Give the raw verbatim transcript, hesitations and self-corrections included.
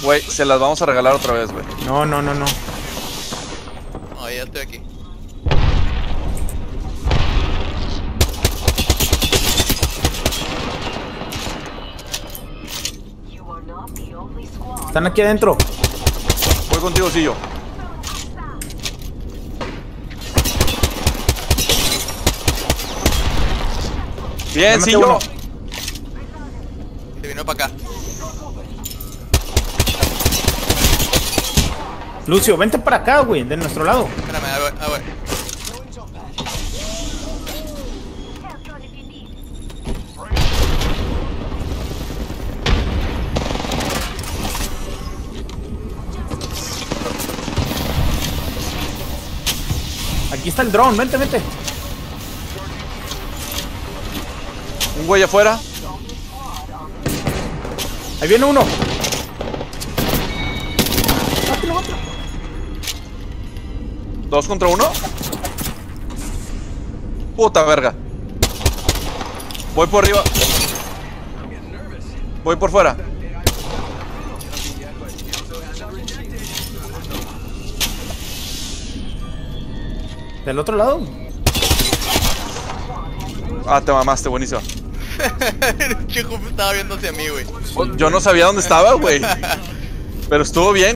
Güey, se las vamos a regalar otra vez, güey. No, no, no, no. No, ya estoy aquí. Están aquí adentro. Voy contigo, Sillo. Bien, Ya maté Sillo. uno. Se vino para acá. Lucio, vente para acá, güey, de nuestro lado. Espérame, a ver, a ver. Aquí está el dron, vente, vente. Un güey afuera. Ahí viene uno. Mátalo, mátalo. Dos contra uno. Puta verga. Voy por arriba. Voy por fuera. Del otro lado. Ah, te mamaste, buenísimo. El chico estaba viendo hacia mí, güey. Yo no sabía dónde estaba, güey. Pero estuvo bien.